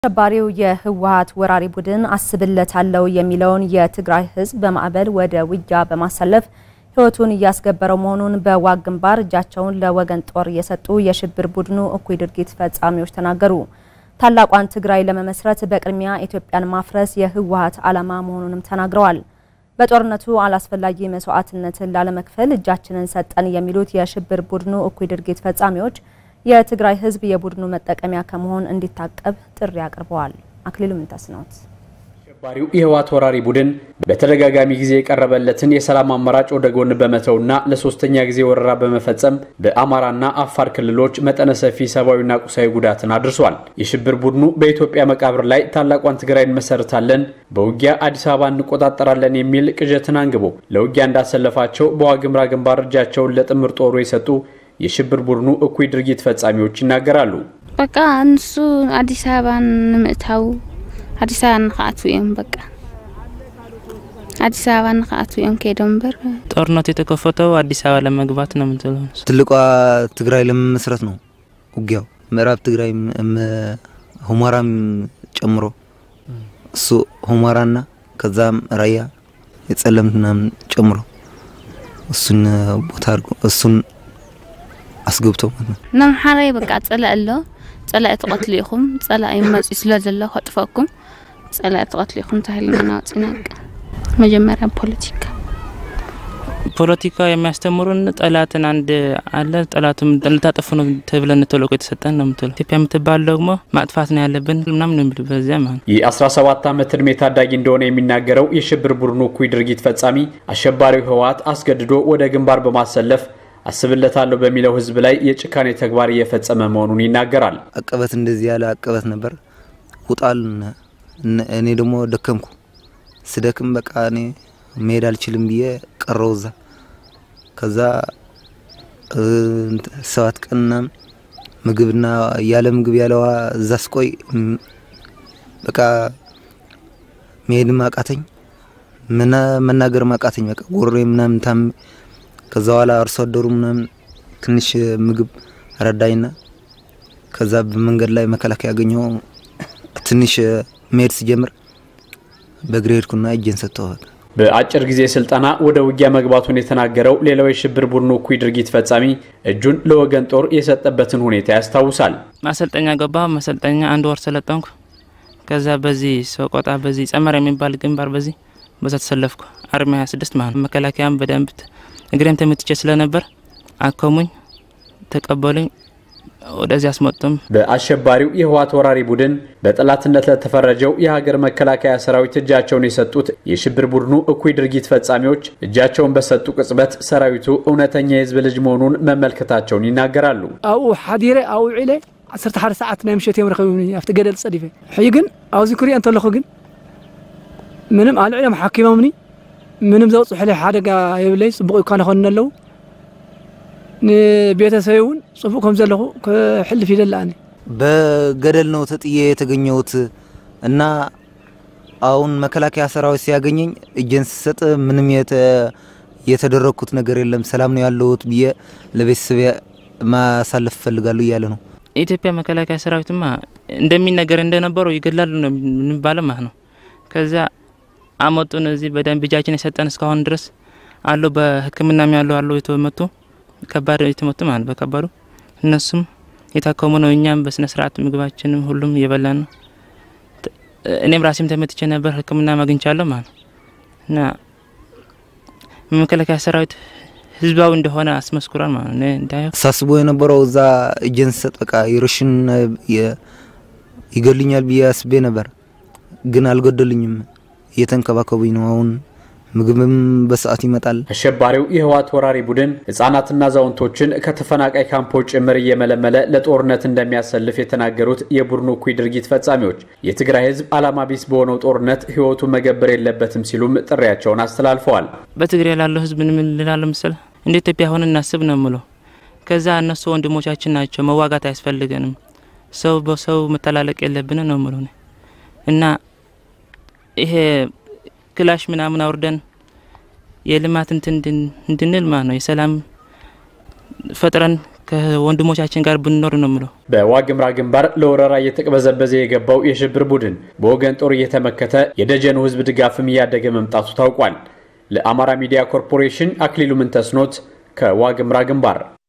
ተባሪው የህወሓት ወራሪ ቡድን አስብለታለው የሚለውን የትግራይ ህዝብ በማዕበል ወደ ውጊያ በማሰለፍ ህይወቱን ያስገበረው መሆኑን በዋግ ግንባር እጃቸውን ለወገን ጦር የሰጡ የሽብር ቡድኑ እኩይ ድርጊት ፈጻሚዎች ተናገሩ። ታላቋን ትግራይ ለመመስረት በቅድሚያ ኢትዮጵያን ማፍረስ የህወሓት ዓላማ መሆኑንም ተናግረዋል። በጦርነቱ አላስፈላጊ መስዋዕትነትን ላለመክፈል እጃችንን ሰጠን የሚሉት የሽብር ቡድኑ እኩይ ድርጊት ፈጻሚዎች የትግራይ ህዝብ የቡድኑ መጠቀሚያ ከመሆን እንዲታቀብ ጥሪ አቅርበዋል። አክሊሉ ምንታስናውት አሸባሪው የህወሓት ወራሪ ቡድን በተደጋጋሚ ጊዜ የቀረበለትን የሰላም አማራጭ ወደ ጎን በመተውና ለሶስተኛ ጊዜ ወረራ በመፈጸም በአማራና አፋር ክልሎች መጠነ ሰፊ ሰብአዊና ቁሳዊ ጉዳትን አድርሷል። የሽብር ቡድኑ በኢትዮጵያ መቃብር ላይ ታላቋን ትግራይን መሰረታለን፣ በውጊያ አዲስ አበባ እንቆጣጠራለን የሚል ቅዠትን አንግቦ ለውጊያ እንዳሰለፋቸው በዋግ ኽምራ ግንባር እጃቸውን ለጥምር ጦሩ የሰጡ የሽብር ቡድኑ እኩይ ድርጊት ፈጻሚዎች ይናገራሉ። በቃ አንሱ አዲስ አበባን ምእታው አዲስ አበባን ኻትውም በቃ አዲስ አበባን ኻትውም ከደንበር ጦርነቱ የተከፈተው አዲስ አበባ ለመግባት ነው ምንተለው ትልቋ ትግራይ ለመመስረት ነው ውጊያው ምዕራብ ትግራይ ሁመራም ጨምሮ እሱ ሁመራና ከዛም ራያ የጸለምትና ጨምሮ እሱን ቦታ አድርጎ እሱን አስገብቶ نم حري بقى طلع له طلع تقتليكم طلع يمصي ስለዘለ ሆጥፈኩም طلع تقتليكم ታህልና ናጽናቅ መጀመሪያ ፖለቲካ የሚያስተምሩን ጠላትን አንድ አለ ጠላቱም ተልታጠፉ ነው ተብለን ተለቆ የተሰጠን ነው ምትል ኢትዮጵያ ምትባል ደግሞ ማጥፋት ነው ያለብን ምናምን ነው የሚል በዚያ ማለት የ17 ዓመት እድሜ ታዳጊ እንደሆነ የሚናገረው የሽብር ቡድኑ እኩይ ድርጊት ፈጻሚ አሸባሪው ህወሓት አስገድዶ ወደ ግንባር በማሰለፍ አስብለታለው በሚለው ህዝብ ላይ የጭካኔ ተግባር እየፈጸመ መሆኑን ይናገራል። አቀበት እንደዚህ ያለ አቀበት ነበር ውጣል እኔ ደግሞ ደከምኩ ስደክም በቃ እኔ መሄድ አልችልም ብዬ ቀረውዛ ከዛ ሰባት ቀንና ምግብና ያለ ምግብ ያለዋ ዛስቆይ በቃ መሄድ ማቃተኝ መናገር ማቃተኝ በቃ ጎሬ ምናምን ታም ከዛ ዋላ አርሶ አደሩ ምናምን ትንሽ ምግብ ረዳይና ከዛ በመንገድ ላይ መከላከያ ያገኘው ትንሽ መሄድ ሲጀምር በግሬድኩና እጄን ሰጠው። በአጭር ጊዜ ስልጣና ወደ ውጊያ መግባቱን የተናገረው ሌላው የሽብር ቡድኑ እኩይ ድርጊት ፈጻሚ እጁን ለወገን ጦር የሰጠበትን ሁኔታ ያስታውሳል። ማሰልጠኛ ገባ ማሰልጠኛ አንድ ወር ሰለጠንኩ። ከዛ በዚህ ሰቆጣ በዚህ ጸመራ የሚባል ግንባር በዚህ በዛ ተሰለፍኩ። አርሚ 26 ማለት መከላከያም በደንብ እግሬም ተመትቼ ስለነበር አከሙኝ ተቀበሉኝ ወደዚህ አስመጡም። በአሸባሪው የህወሓት ወራሪ ቡድን በጠላትነት ለተፈረጀው የሀገር መከላከያ ሰራዊት እጃቸውን የሰጡት የሽብር ቡድኑ እኩይ ድርጊት ፈጻሚዎች እጃቸውን በሰጡ ቅጽበት ሰራዊቱ እውነተኛ የህዝብ ልጅ መሆኑን መመልከታቸውን ይናገራሉ። አው ሐዲረ አው ዒለ 11 ሰዓት ናይ ምሽት የምረከቡኝ አፍተ ገደል ጸዲፈ ሕይግን አውዚ ኩሪ አንተ ለኹ ግን ምንም አልዕለም ሐኪማምኒ ምንም ዘውጽ ሕለ ሓደጋ የብለይ ጽቡቅ ይካነ ኾነለው ቤተሰቡን ጽፉኩም ዘለኹ ከሕልፍ ይደላኒ በገደል ነው ተጥዬ የተገኘሁት እና አሁን መከላከያ ሰራዊት ሲያገኘኝ እጄን ሰጥ ምንም የተደረኩት ነገር የለም ሰላም ነው ያለሁት ብዬ ለቤተሰብ ማሳለፍ ፈልጋለሁ ያለ ነው። ኢትዮጵያ መከላከያ ሰራዊትማ እንደሚነገር እንደነበረው ይገላሉ ነው የሚባለው ማለት ነው። ከዛ አመጡን እዚህ በደንብ እጃችን የሰጠን እስካሁን ድረስ አሉ በህክምናም ያለው አሉ የተመቱ ከባድ የተመቱ ማለት በከባዱ እነሱም የታከሙ ነው። እኛም በስነ ስርዓት ምግባችንም ሁሉም እየበላን ነው። እኔም ራሴም ተመትቼ ነበር ህክምና ማግኝቻለሁ ማለት እና መከላከያ ሰራዊት ህዝባው እንደሆነ አስመስክሯል ማለት ነው። እንዳየው ሳስቦ የነበረው እዛ እጄን ሰጥ በቃ ይርሽን ይገልኛል ብዬ አስቤ ነበር ግን አልገደልኝም። የተንከባከቡኝ ነው። አሁን ምግብም በሰዓት ይመጣል። አሸባሪው የህወሓት ወራሪ ቡድን ህፃናትና ዛውንቶችን ከተፈናቃይ ካምፖች ጭምር እየመለመለ ለጦርነት እንደሚያሰልፍ የተናገሩት የቡድኑ እኩይ ድርጊት ፈጻሚዎች የትግራይ ህዝብ ዓላማ ቢስ በሆነው ጦርነት ህይወቱ መገበር የለበትም ሲሉም ጥሪያቸውን አስተላልፈዋል። በትግራይ ያለው ህዝብ ምን ይላል መሰለ እንደ ኢትዮጵያ ሆነ እናስብ ነው ምለው ከዛ እነሱ ወንድሞቻችን ናቸው መዋጋት አያስፈልገንም ሰው በሰው መተላለቅ የለብንም ነው ምለው እና ይሄ ክላሽ ምናምን አውርደን የልማት እንድንል ማለት ነው የሰላም ፈጥረን ከወንድሞቻችን ጋር ብንኖር ነው ምለው። በዋግምራ ግንባር ለወረራ እየተቀበዘበዘ የገባው የሽብር ቡድን በወገን ጦር እየተመከተ የደጀኑ ህዝብ ድጋፍም እያደገ መምጣቱ ታውቋል። ለአማራ ሚዲያ ኮርፖሬሽን አክሊሉ ምንተስኖት ከዋግምራ ግንባር